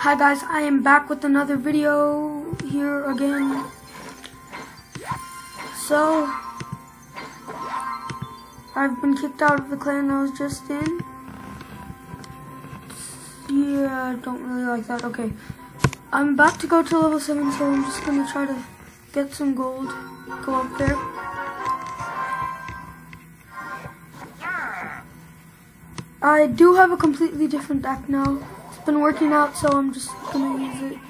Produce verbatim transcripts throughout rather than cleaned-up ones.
Hi guys, I am back with another video here again. So, I've been kicked out of the clan I was just in. Yeah, I don't really like that. Okay, I'm about to go to level seven, so I'm just gonna try to get some gold. Go up there. I do have a completely different deck now. It's been working out, so I'm just gonna use it.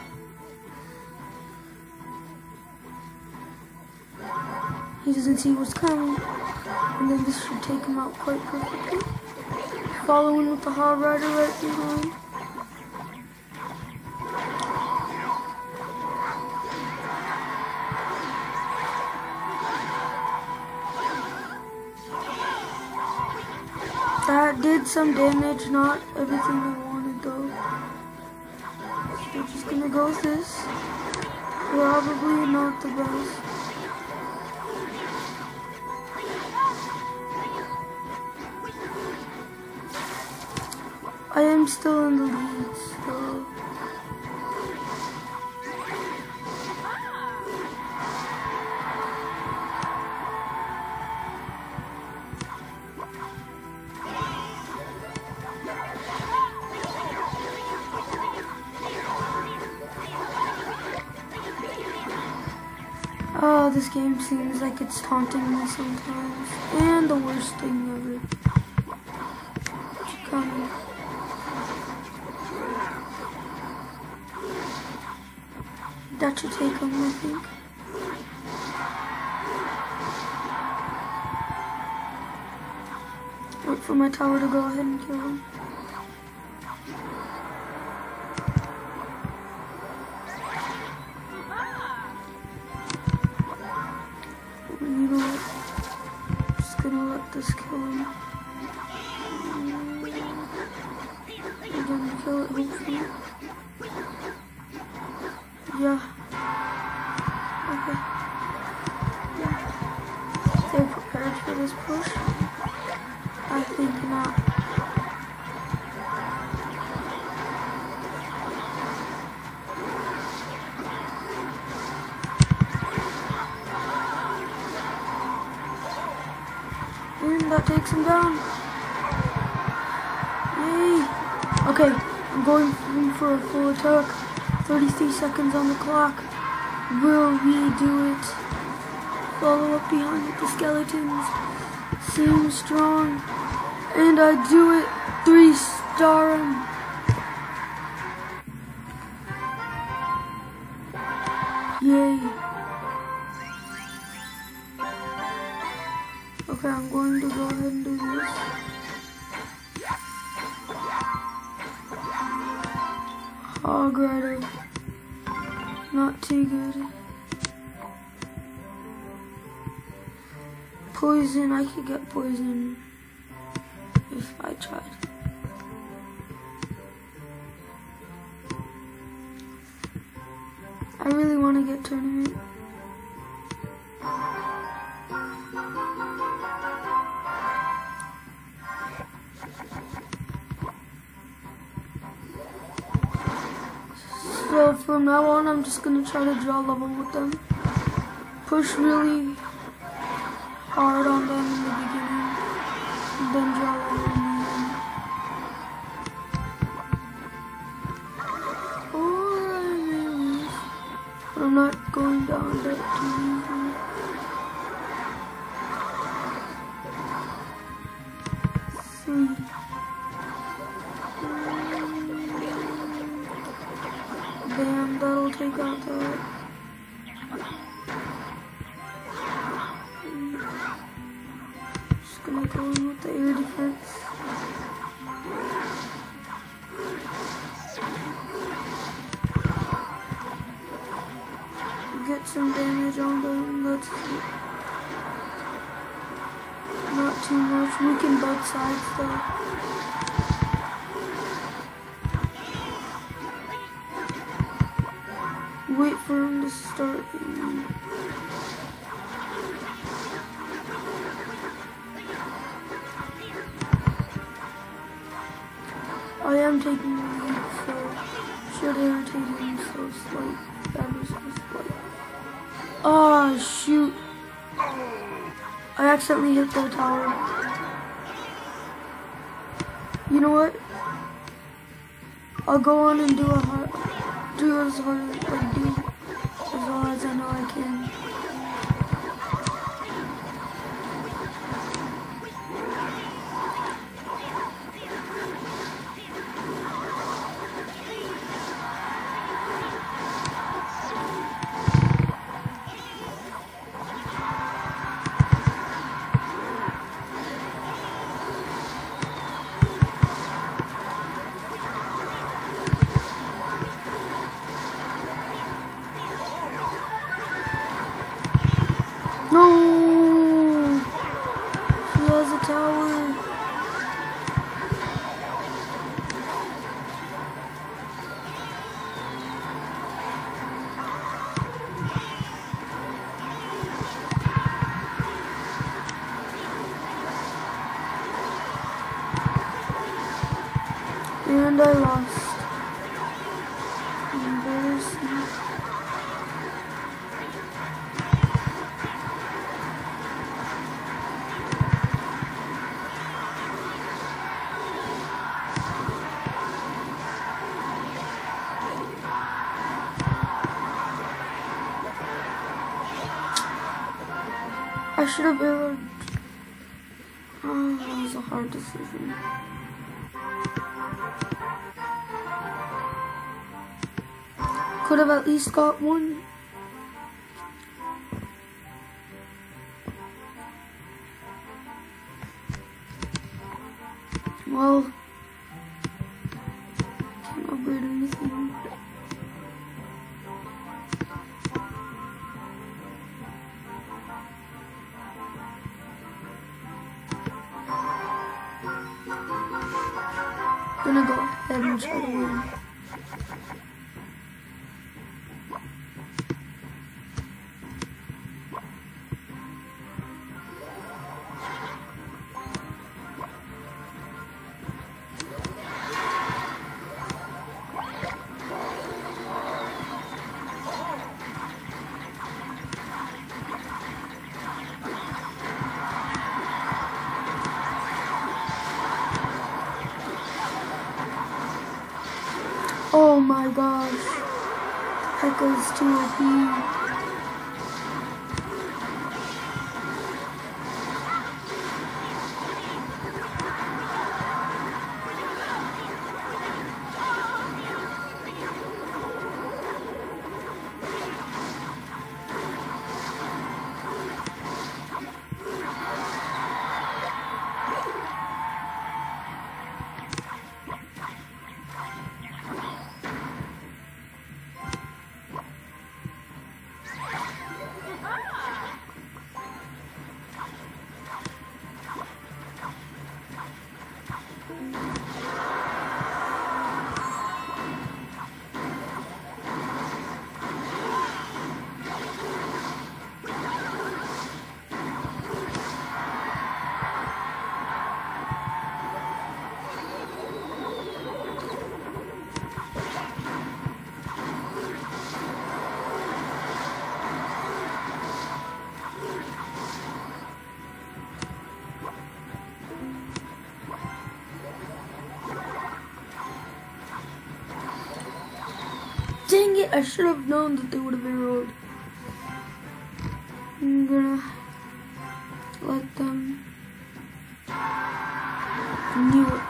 He doesn't see what's coming, and then this should take him out quite perfectly. Following with the Hog Rider right behind. That did some damage, not everything I wanted though. So we're just gonna go with this. Probably not the best. I am still in the lead, so oh, this game seems like it's taunting me sometimes. And the worst thing ever. It's coming. That should take him, I think. Wait for my tower to go ahead and kill him. You know what? I'm just gonna let this kill him. I'm gonna kill it, hopefully. Yeah. Okay. Yeah. They're prepared for this push? I think not. And that takes him down. Yay! Okay, I'm going in for a full attack. thirty-three seconds on the clock. Will we do it? Follow up behind with the skeletons. Seem strong. And I do it. Three star him. Yay. Okay, I'm going to go ahead and do this. Hog Rider. Not too good. Poison, I could get poison if I tried. I really want to get tournament. So from now on, I'm just gonna try to draw level with them. Push really hard on them in the beginning, and then draw level in the end. Or I may lose, but I'm not going down that too easily. Three. Bam, that'll take out that. Just gonna go in with the air defense. Get some damage on them, that's it. Not too much, weaken both sides though. Wait for him to start. I am taking the lead, so that irritating, so slight. That was so slight. Oh, shoot. I accidentally hit the tower. You know what? I'll go on and do a hard, do as hard as I do, as well as I know I can. No! He has a tower. And I lost. Embarrassing. I should have been. Oh, that was a hard decision. Could have at least got one. Well, can't upgrade anything. Gonna go ahead and try to win. Oh my gosh, Pekka's too O P. Dang it, I should have known that they would have arrowed. I'm gonna let them. I knew it.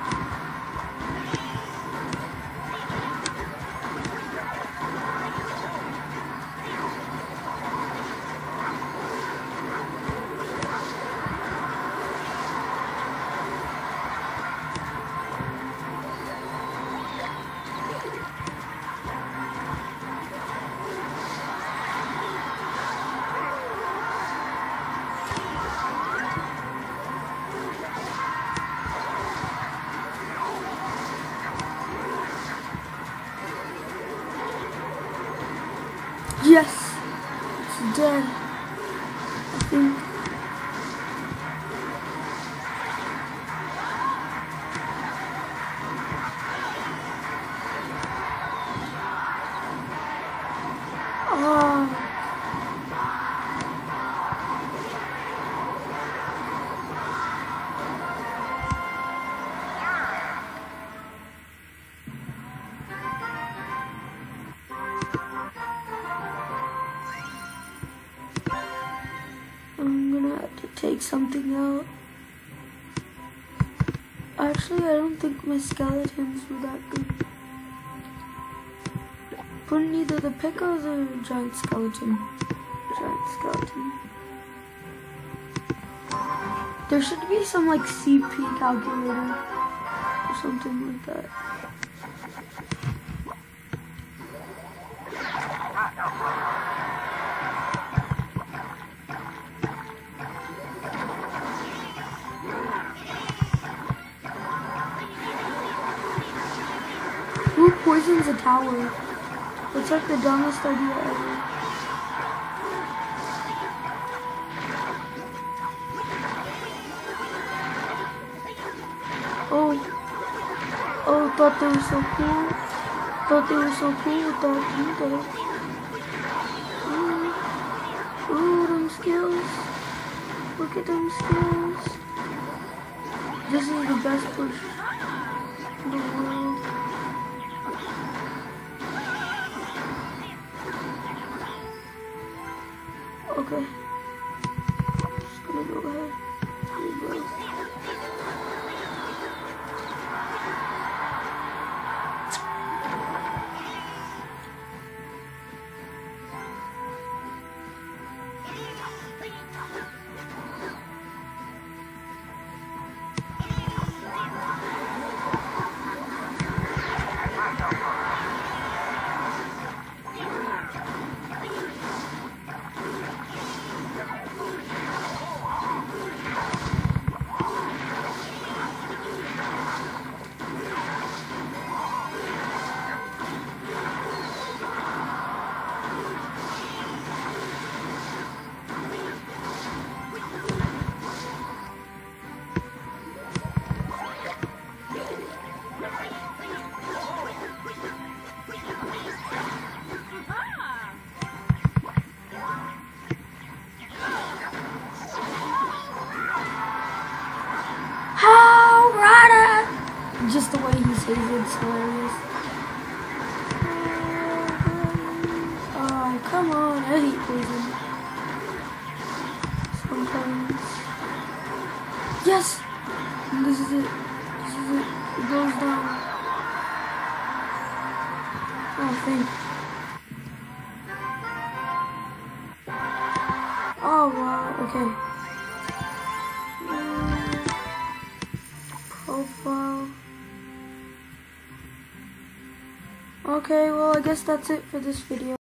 take something out. Actually, I don't think my skeletons were that good. Put in either the pickles or a giant skeleton. Giant skeleton. There should be some like C P calculator or something like that. Who poisons a tower? It's like the dumbest idea ever. Oh, oh, thought they were so cool. Thought they were so cool with that. Ooh, ooh, them skills. Look at them skills. This is the best push in the world. Okay. Just gonna go ahead. Here we go. Just the way he says it's hilarious. Oh, come on, I hate poison. Sometimes. Yes! And this is it. This is it. It goes down. Oh, thank you. Oh, wow, okay. Profile. Okay, well, I guess that's it for this video.